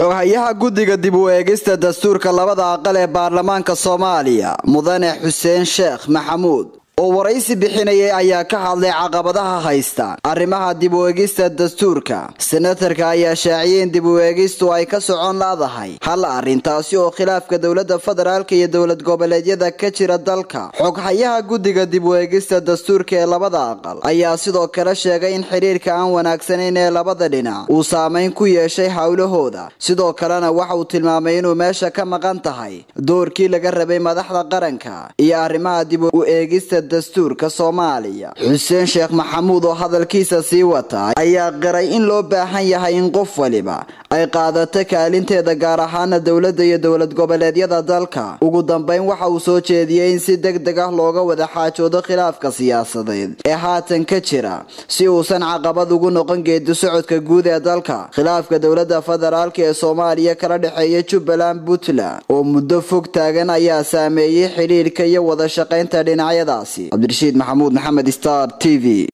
xoghayaha guddiga dib u eegista dastuurka labada aqal ee baarlamaanka Soomaaliya Mudane Xuseen Sheekh Maxamuud oo waraysi bixinayay ayaa ka hadlay caqabadaha haysta arrimaha dib u eegista dastuurka. Senatarka ayaa shaaciyay in dib u eegistu ay ka socon laadahay hal arrintaasi oo khilaafka dawladda federaalka iyo dawlad goboleedyada ka jira dalka. Xoghayaha guddiga dib u eegista dastuurka ee labada aqal ayaa sidoo kale sheegay in xiriirka aan wanaagsanayn ee labada dhinac uu saameyn ku yeeshay hawlahooda. Sidoo kalena waxa uu tilmaamay inuu meesha ka maqan tahay doorkii laga rabay madaxda qaranka iyo arrimaha dib u eegista dastuurka Soomaaliya. Xuseen Sheekh Maxamuud oo hadalkiisa sii wata ayaa qiray in loo baahan yahay in qof waliba ay qaadato kaalinteeda gaar ahaan dawladda iyo dawlad goboleedyada dalka. Ugu dambeyn waxa uu soo jeediyay in si degdeg ah looga wada xaajoodo khilaafka siyaasadeed ee haatan ka jira si uusan caqabad ugu noqon geedi socodka guud ee dalka. Khilaafka dawladda federaalka ee Soomaaliya kala dhaxeeya Jubbaland Puntland oo muddo fog taagan ayaa saameeyay xiriirka iyo wada shaqaynta dhinacyadaas. Abdirashiid Maxamuud Maxamed Star TV.